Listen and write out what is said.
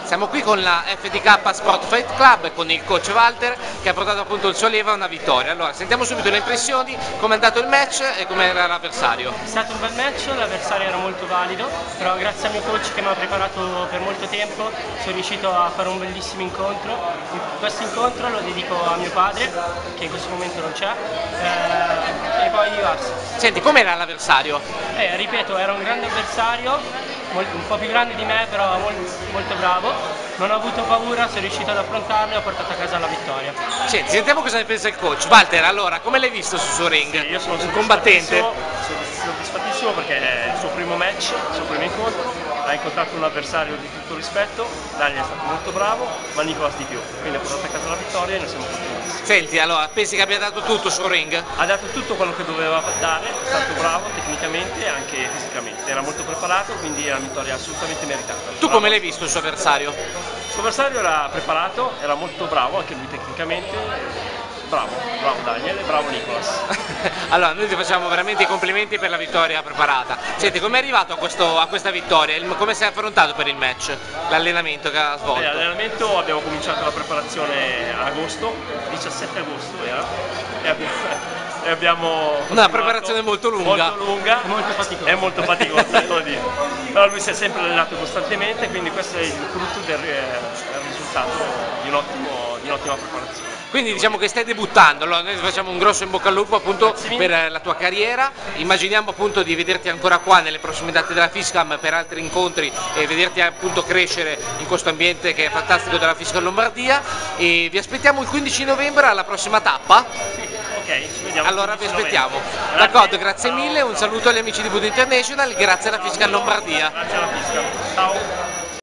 Siamo qui con la FDK Sport Fight Club e con il coach Walter che ha portato appunto il sollievo a una vittoria. Allora, sentiamo subito le impressioni, come è andato il match e come era l'avversario. È stato un bel match, l'avversario era molto valido, però grazie al mio coach che mi ha preparato per molto tempo sono riuscito a fare un bellissimo incontro. Questo incontro lo dedico a mio padre, che in questo momento non c'è, e poi basta. Senti, com'era l'avversario? Ripeto, era un grande avversario, un po' più grande di me, però molto bravo. Non ho avuto paura, sono riuscito ad affrontarlo e ho portato a casa la vittoria. Senti, sentiamo cosa ne pensa il coach. Walter, allora, come l'hai visto sul suo ring? Io sono un combattente. soddisfattissimo perché è il suo primo match, il suo primo incontro, ha incontrato un avversario di tutto rispetto, Daniel è stato molto bravo, ma Nicolas di più, quindi ha portato a casa la vittoria e noi siamo contenti. Senti, allora, pensi che abbia dato tutto sul ring? Ha dato tutto quello che doveva dare, è stato bravo tecnicamente e anche fisicamente, era molto preparato, quindi è una vittoria assolutamente meritata. Tu come l'hai visto il suo avversario? Il suo avversario era preparato, era molto bravo anche lui tecnicamente. Bravo Daniel e bravo Nicolas. Allora, noi ti facciamo veramente i complimenti per la vittoria preparata. Senti, come è arrivato a questa vittoria? Come sei affrontato per il match? L'allenamento che ha svolto? L'allenamento abbiamo cominciato la preparazione a agosto, 17 agosto era, e abbiamo una preparazione molto lunga. E molto faticosa. È molto faticosa, devo dire. Però lui si è sempre allenato costantemente, quindi questo è il frutto del risultato di un'ottima preparazione. Quindi diciamo che stai debuttando, allora noi ti facciamo un grosso in bocca al lupo appunto per la tua carriera, immaginiamo appunto di vederti ancora qua nelle prossime date della Fiscam per altri incontri e vederti appunto crescere in questo ambiente che è fantastico della Fiscam Lombardia e vi aspettiamo il 15 novembre alla prossima tappa. Ok, ci vediamo. Allora vi aspettiamo. D'accordo, grazie mille, un saluto agli amici di Budo International, grazie alla Fiscam Lombardia. Grazie alla Fiscam. Ciao.